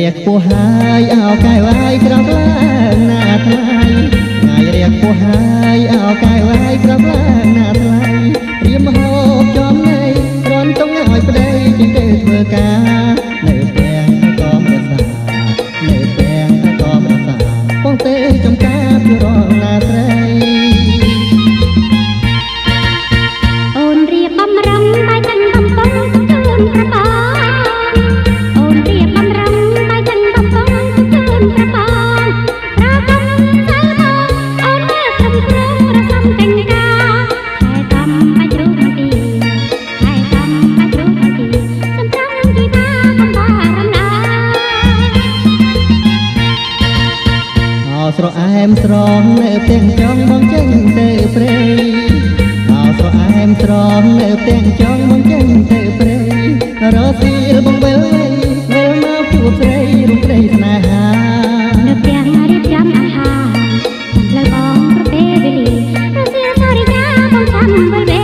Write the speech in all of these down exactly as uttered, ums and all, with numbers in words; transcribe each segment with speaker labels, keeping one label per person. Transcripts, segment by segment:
Speaker 1: กผู้หายเอากายไว้กระบล้างหน้าทลายไงเรียกผู้หายเอากายไว้กระบล้างหน้าทลายเรียมหอบจอมในร้อนต้องง่อยประเดี๋ยวจึงได้เมื่อกาเนื้อแปลงตะกอมกระสาเนื้อแปลงตะกอมกระสาป้องเตยจำกาผู้รองนาไตร
Speaker 2: โอนเรียบบำรังใบจันบำปองจุนกระปองโอนเรียบบำรังใบจันบำปองจุนกระปองราคำสายทองโอนเรียบทำเครื่องระสำเต็งกาให้ทำไปจุกตีให้ทำไปจุกตีสำจังกีบาคำบารำนา
Speaker 1: เอาស្រអែមស្រងនៅផ្ទះចង់បងចេញទៅព្រៃเอาស្រអែមស្រងនៅផ្ទះចង់បងចេញទៅព្រៃរស់ស៊ីលបងវិលវិលមកជួបស្រីរំព្រៃស្នេហា
Speaker 2: នៅផ្ទះរៀបចំអាហារលើបងប្រពេវេលារសៀលសារិយាបងចាំវិលវិញ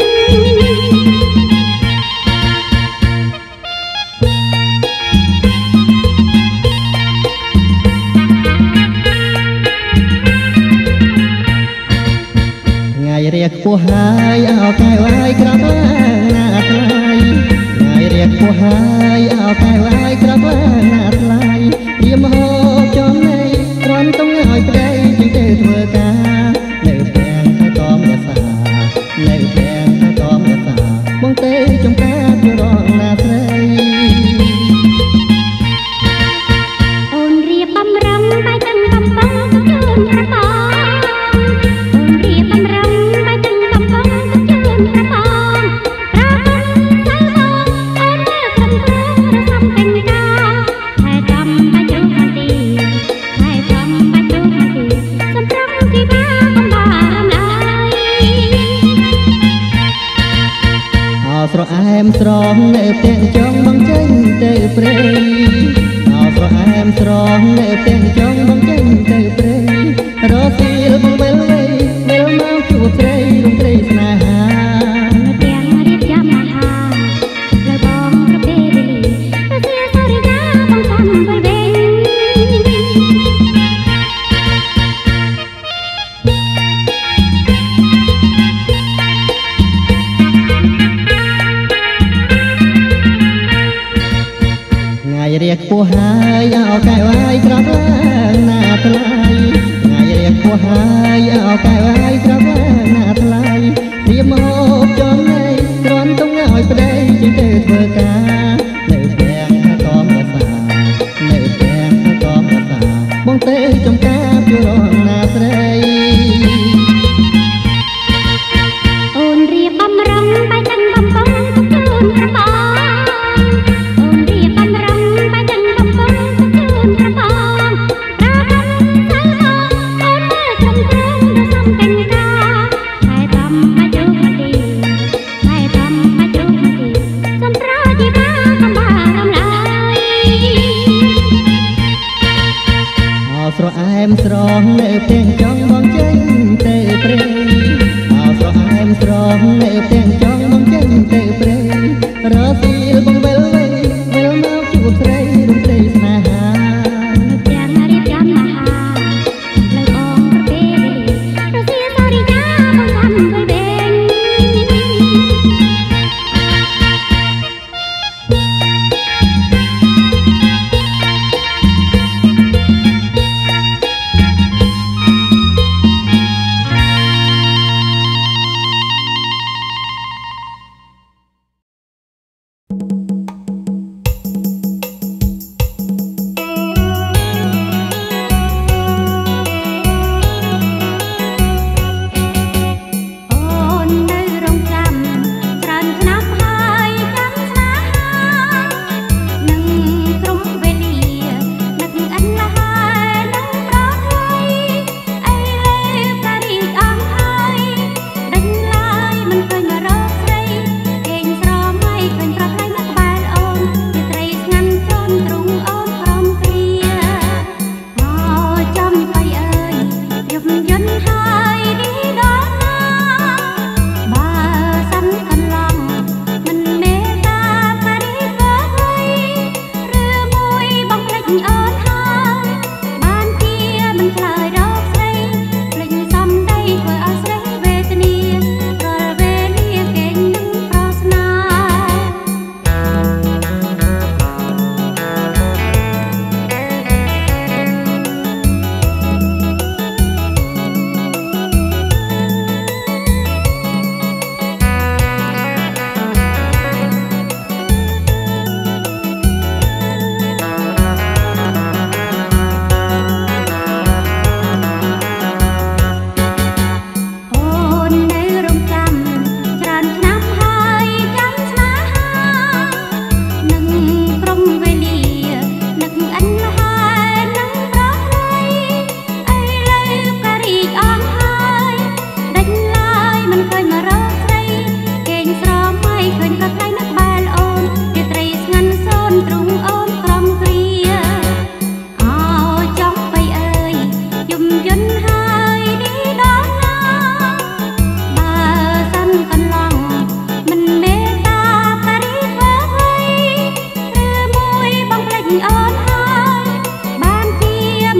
Speaker 1: ថ្ងៃរៀកผู้หายเอากายไว้กระบล้างหน้าทลายไงเรียกผู้หายเอากายไว้กระบล้างหน้าทลายเรียมหอบจอมในร้อนต้องง่อยประเดี๋ยวจึงได้เมื่อกาเนื้อแปลงตะกอมกระสาเนื้อแปลงตะกอมกระสาป้องเตยจงกาผู้รองนาไตร
Speaker 2: โอนเรียบบำรังใบจันบำปองจุนกระปองโอนเรียบบำรังใบจันบำปองจุนกระปองราคำสายทองโอนเรียบทำเครื่องระสำเต็งกาให้ทำไปจุกตีให้ทำไปจุกตีสำจังกีบาคำบารำนา
Speaker 1: เอาស្រអែមស្រងនៅផ្ទះចង់បងចេញទៅព្រៃเอาស្រអែមស្រងនៅផ្ទះចង់បងចេញទៅព្រៃរស់ស៊ីលបងវិលវិលមកជួបស្រីរំព្រៃស្នេហា
Speaker 2: នៅផ្ទះរៀបចំអាហារលើបងប្រពេវេលារសៀលសារិយាបងចាំវិលវិញ
Speaker 1: ថ្ងៃរៀកผู้หายเอากายไว้กระบล้างหน้าทลายไงเรียกผู้หายเอากายไว้กระบล้างหน้าทลายเรียมหอบจอมในร้อนต้องง่อยประเดี๋ยวจึงได้เมื่อกาเนื้อแปลงตะกอมกระสาเนื้อแปลงตะกอมกระสาបងเตยจงกาผู้รองนาไตร
Speaker 2: โอนเรียบบำรังใบจันบำปองจุนกระปองโอนเรียบบำรังใบจันบำปองจุนกระปองราคำสายทองโอนเรียบทำเครื่องระสำเต็งกาให้ทำไปจุกตีให้ทำไปจุกตีสำราจีบาคำบารำนา
Speaker 1: เอาស្រអែមស្រងនៅផ្ទះចង់បងចេញទៅព្រៃเอาស្រអែមស្រងនៅផ្ទះចង់បងចេញទៅព្រៃរស់ស៊ីលបងវិលវិលមកជួបស្រីរំព្រៃស្នេហា
Speaker 2: នៅផ្ទះរៀបចំអាហារលើបងប្រពេវេលារសៀលសារិយាបងចាំវិលវិញ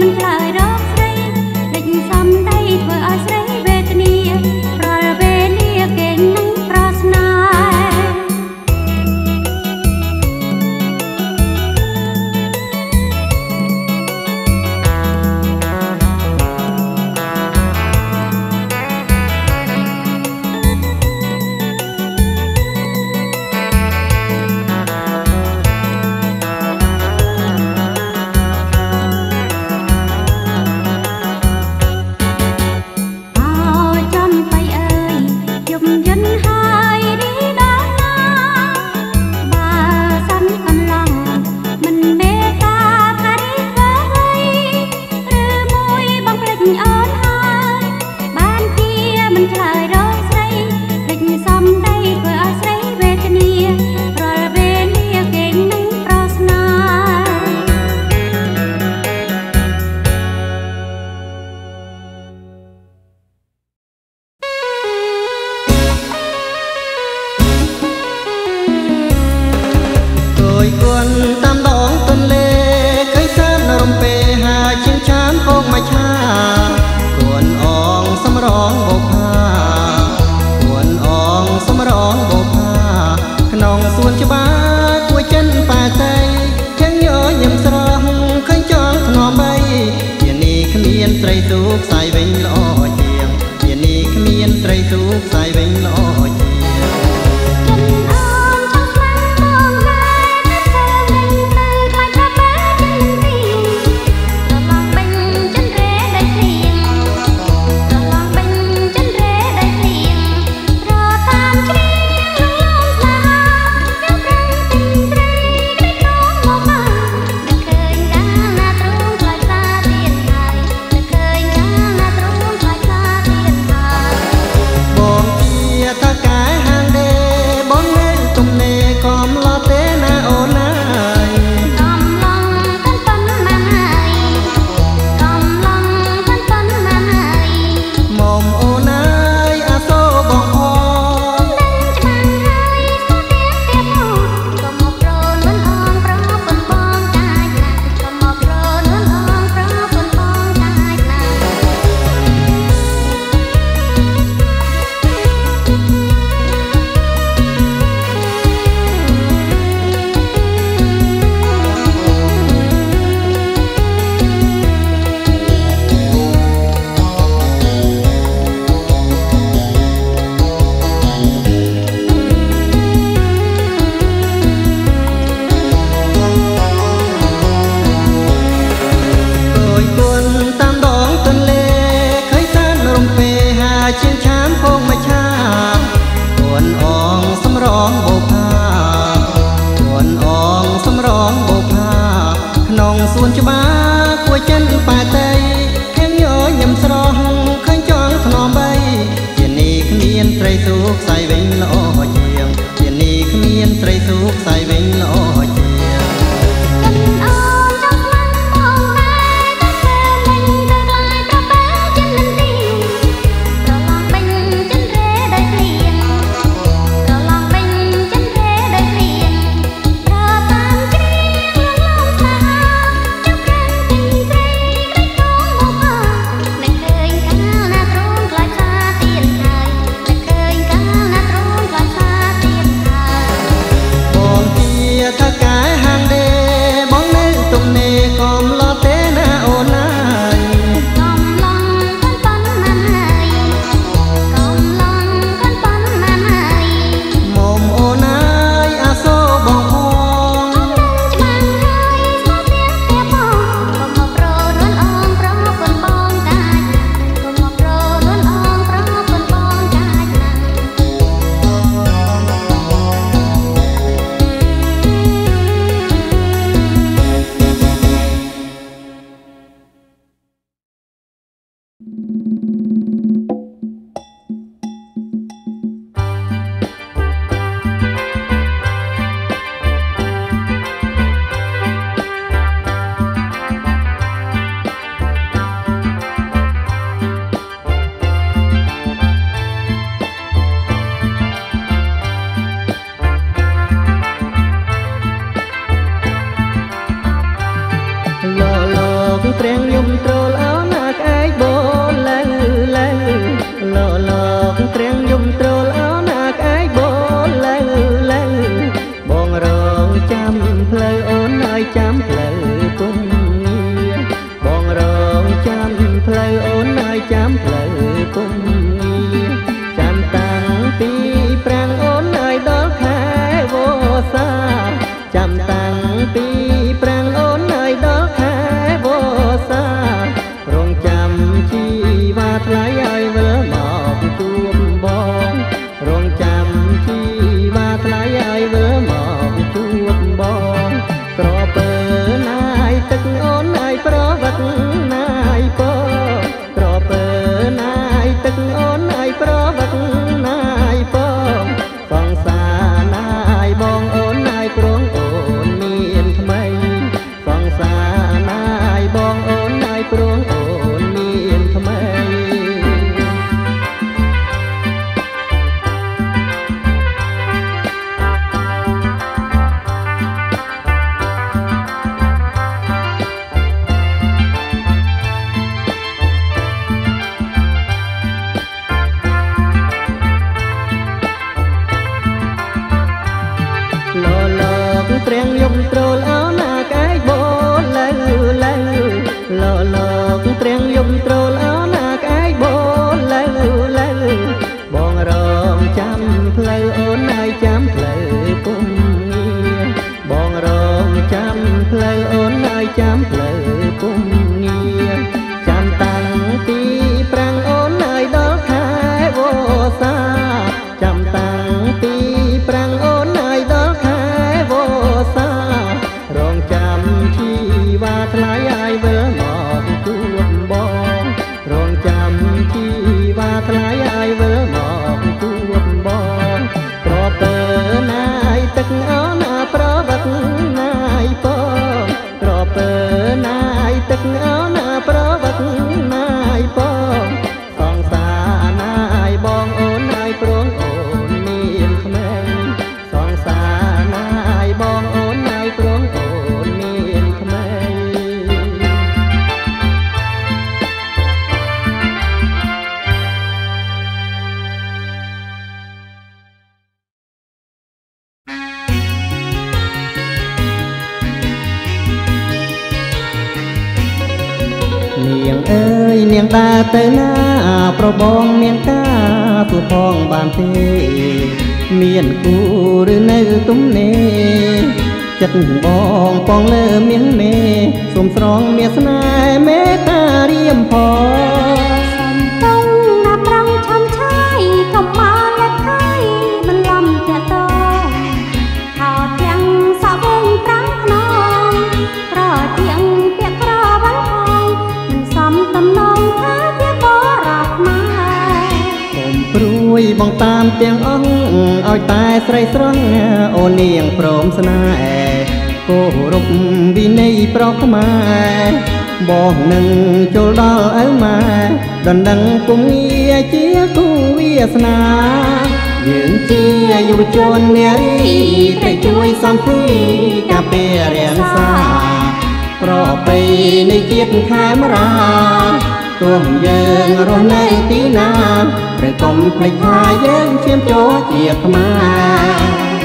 Speaker 2: មិនឆ្លើយរកស្រីដេញសំដីធ្វើឲ្យស្រីវេទនារាល់វេលាគេនឹងប្រស្នា
Speaker 3: Hãy subscribe cho kênh Ghiền Mì Gõ để không bỏ lỡ
Speaker 1: ត្រៀងយំត្រូលអោណាក្អែកបូនលើលើលលោកត្រៀងយំត្រូលអោណាក្អែកបូនលើលើបងរងចាំផ្លូវអូនហើយចាំផ្លូវគុំងារបងរងចាំផ្លូវអូនហើយចាំផ្លូវគុំងារចាំតាំងពីប្រាំងអូនហើយដល់ខែវស្សាចាំតាំងពីប្រាំងអូនហើយដល់ខែវស្សារងចាំជីវ៉ាថ្លៃហើយវិលមកជួបបងរងចាំជីវ៉ាថ្លៃហើយវិលមកជួបបងក្រពើណាយទឹកអូនហើយប្រវត្តិណាយពក្រពើណាយទឹកអូនហើយប្រវត្តិណាយពសង្សារណាយបងអូនហើយព្រងអូនមានថ្មីសង្សារណាយបងអូនហើយព្រងអូនមានថ្មីលលោកត្រៀងយំត្រូលអោណាក្អែកបូនលើលើលលោកត្រៀងយំត្រូលអោណាក្អែកបូនលើលើបងរងចាំផ្លូវអូនហើយចាំផ្លូវគុំងារបងរងចាំផ្លូវអូនហើយចាំផ្លូវគុំងារចាំតាំងពីប្រាំងអូនហើយដល់ខែវស្សាចាំតាំងពីប្រាំងអូនហើយដល់ខែវស្សារងចាំជីវ៉ាថ្លៃហើយវិលមកជួបបងរងចាំជីវ៉ាថ្លៃហើយវិលមកជួបបងក្រពើណាយទឹកអូនណាប្រវត្តិណាយពក្រពើណាយទឹកអូនណាប្រវត្តិណាយពសង្សារណាយបងអូនហើយព្រងអូនមានក្មេងសង្សារណាយបងអូនហើយព្រងអូនមានក្មេងនាងអើយនាងដើរទៅណាប្របងមានការទូផងបានទេមានគូឬនៅទំនេរចិត្តបងពងលើមាសមេសូមស្រងមាសស្នេហ៍មេត្តារៀមផង
Speaker 2: សំតងណាប្រងឆំឆាយកុំមកលេបថៃបន្លំចាក់តខោទាំងសក់វិញប្រាំងខ្នងប្រជាងពាក់ក្រវ៉ាន់ផងមិនសមតំណងថាជាបរោះខ្មែរ
Speaker 1: កុំព្រួយបងតាមទាំងអង្គឲ្យតែស្រីស្រស់អូននាងព្រមស្នេហ៍គោរពវិន័យប្រកខ្មែរបងនឹងចូលដល់ឪម៉ែដណ្ដឹងពុំងារជាគូវាសនាយើងជាយុវជននារីត្រូវជួយសំភីការពាររាំងសាប្រពៃនៃជាតិខេមរាទោះយើងរស់នៅទីណាឬកុំភ្លេចថាយើងឈាមចូលជាខ្មែរ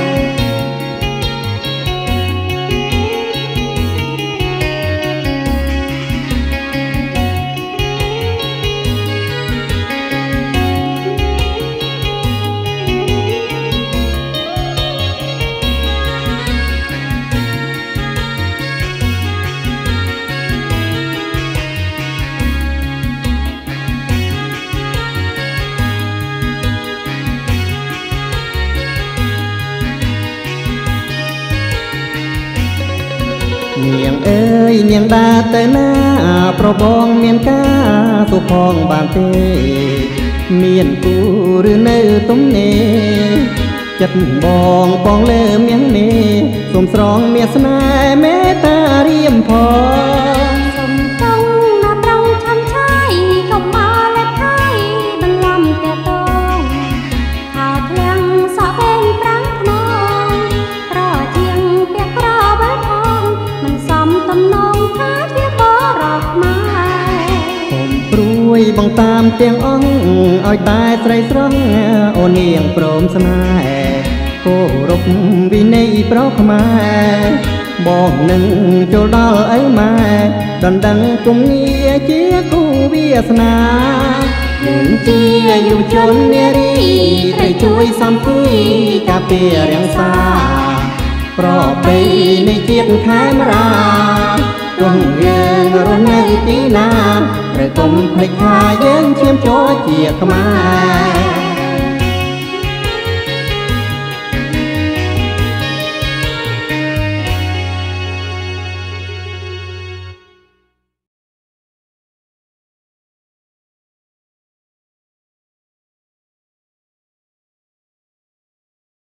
Speaker 1: នាងអើយនាងដើរទៅណាប្របងមានការទូផងបានទេមានគូឬនៅទំនេរចិត្តបងពងលើមាសមេសូមស្រងមាសស្នេហ៍មេត្តារៀមផង
Speaker 2: សំតងណាប្រងឆំឆាយកុំមកលេបថៃបន្លំចាក់តខោទាំងសក់វិញប្រាំងខ្នងប្រជាងពាក់ក្រវ៉ាន់ផងមិនសមតំណងថាជាបរោះខ្មែរ
Speaker 1: បងតាមទាំងអង្គឲ្យតែស្រីស្រស់អូននាងព្រមស្នេហ៍គោរពវិន័យប្រខ្មែរបងនឹងចូលដល់ឪម៉ែដណ្ដឹងគុំងារជាគូវាសនាយើងជាយុវជននារីត្រូវជួយសំគួយការពាររាំងសាប្រពៃនៃជាតិខេមរាទោះយើងរស់នៅទីណាឬកុំភ្លេចថាយើងឈាមចូលជាខ្មែរ